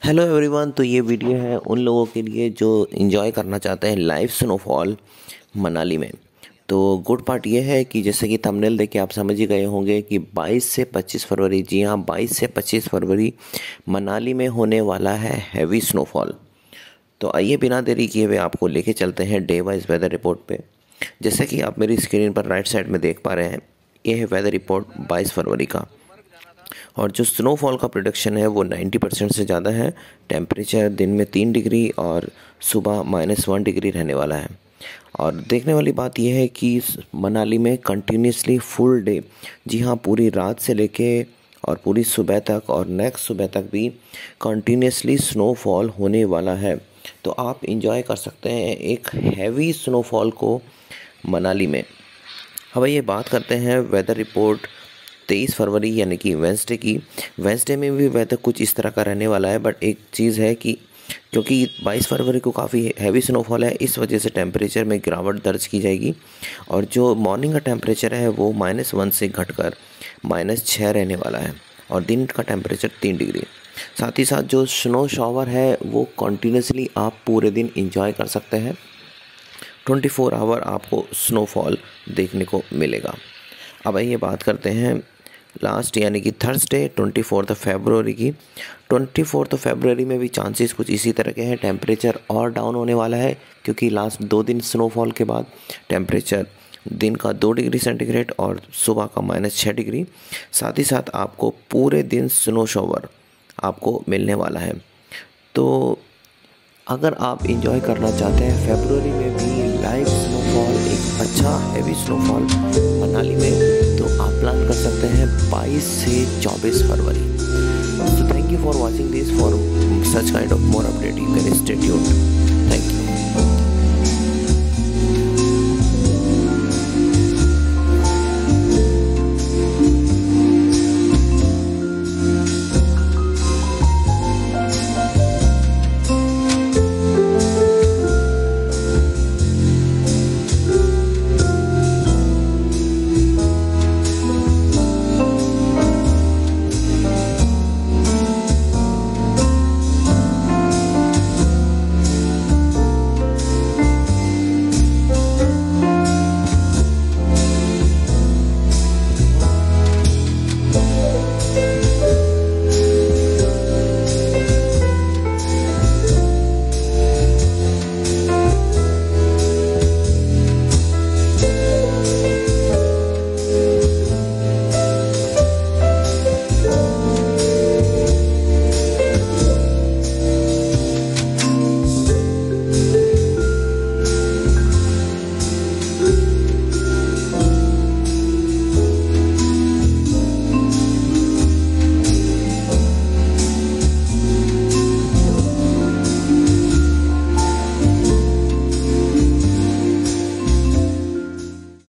Hello everyone. तो ये video है उन लोगों के लिए जो एंजॉय करना चाहते हैं लाइव स्नोफॉल मनाली में। तो गुड पार्ट ये है कि जैसे कि थंबनेल देख के आप समझ ही गए होंगे कि 22 से 25 फरवरी, जी हाँ 22 से 25 फरवरी मनाली में होने वाला है हैवी स्नोफॉल। तो आइए बिना देरी किए हुए आपको लेके चलते हैं डे वाइज वेदर रिपोर्ट पे। जैसे कि आप मेरी स्क्रीन पर राइट साइड में देख पा रहे हैं, ये है वेदर रिपोर्ट 22 फरवरी का। और जो स्नोफॉल का प्रोडक्शन है वो 90% से ज़्यादा है। टेम्परेचर दिन में 3 डिग्री और सुबह -1 डिग्री रहने वाला है। और देखने वाली बात यह है कि मनाली में कंटिन्यूसली फुल डे, जी हाँ पूरी रात से लेके और पूरी सुबह तक और नेक्स्ट सुबह तक भी कंटिन्यूसली स्नोफॉल होने वाला है। तो आप इंजॉय कर सकते हैं एक हैवी स्नोफॉल को मनाली में। अब ये बात करते हैं वेदर रिपोर्ट 23 फरवरी यानी कि वेंसडे की। वेंसडे में भी वेदर कुछ इस तरह का रहने वाला है, बट एक चीज़ है कि क्योंकि 22 फरवरी को काफ़ी हैवी स्नोफॉल है, इस वजह से टेम्परेचर में गिरावट दर्ज की जाएगी। और जो मॉर्निंग का टेम्परेचर है वो -1 से घटकर -6 रहने वाला है और दिन का टेम्परेचर 3 डिग्री। साथ ही साथ जो स्नो शॉवर है वो कंटिन्यूसली आप पूरे दिन इंजॉय कर सकते हैं। 24 आवर आपको स्नोफॉल देखने को मिलेगा। अब आइए बात करते हैं लास्ट यानी कि थर्सडे 24 फरवरी की। 24 फरवरी में भी चांसेस कुछ इसी तरह के हैं। टेम्परेचर और डाउन होने वाला है क्योंकि लास्ट 2 दिन स्नोफॉल के बाद टेम्परेचर दिन का 2 डिग्री सेंटीग्रेड और सुबह का -6 डिग्री। साथ ही साथ आपको पूरे दिन स्नो शॉवर आपको मिलने वाला है। तो अगर आप इंजॉय करना चाहते हैं फरवरी में भी लाइव स्नोफॉल, एक अच्छा हैवी स्नोफॉल मनाली में, तो आप प्लान कर सकते हैं 22 से 24 फरवरी। So thank you for watching this. For such kind of more update you can stay tuned. Thank you.